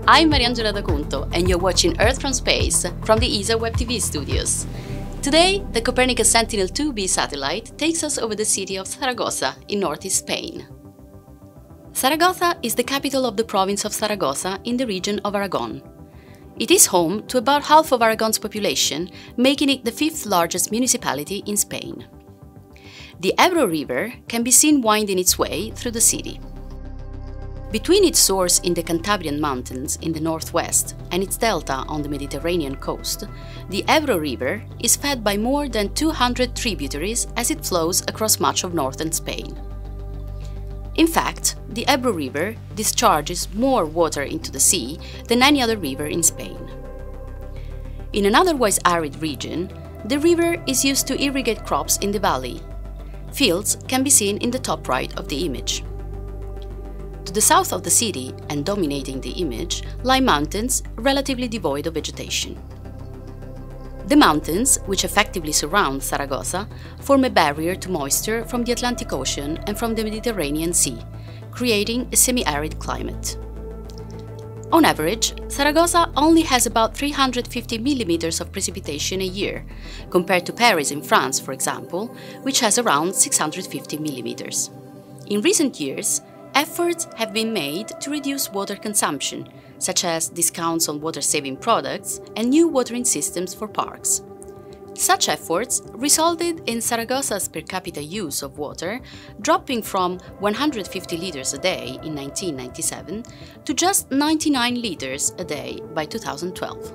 I'm Mariangela D'Acunto, and you're watching Earth from Space from the ESA Web TV studios. Today, the Copernicus Sentinel-2B satellite takes us over the city of Zaragoza in northeast Spain. Zaragoza is the capital of the province of Zaragoza in the region of Aragon. It is home to about half of Aragon's population, making it the fifth largest municipality in Spain. The Ebro River can be seen winding its way through the city. Between its source in the Cantabrian Mountains in the northwest and its delta on the Mediterranean coast, the Ebro River is fed by more than 200 tributaries as it flows across much of northern Spain. In fact, the Ebro River discharges more water into the sea than any other river in Spain. In an otherwise arid region, the river is used to irrigate crops in the valley. Fields can be seen in the top right of the image. To the south of the city, and dominating the image, lie mountains relatively devoid of vegetation. The mountains, which effectively surround Zaragoza, form a barrier to moisture from the Atlantic Ocean and from the Mediterranean Sea, creating a semi-arid climate. On average, Zaragoza only has about 350 millimeters of precipitation a year, compared to Paris in France, for example, which has around 650 millimeters. In recent years, efforts have been made to reduce water consumption, such as discounts on water-saving products and new watering systems for parks. Such efforts resulted in Zaragoza's per capita use of water dropping from 150 liters a day in 1997 to just 99 liters a day by 2012.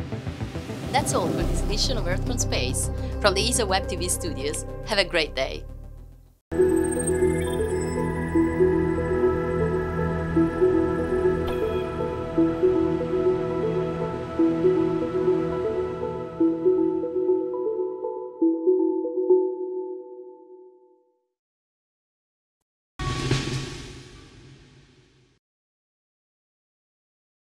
That's all for this edition of Earth from Space. From the ESA Web TV studios, have a great day.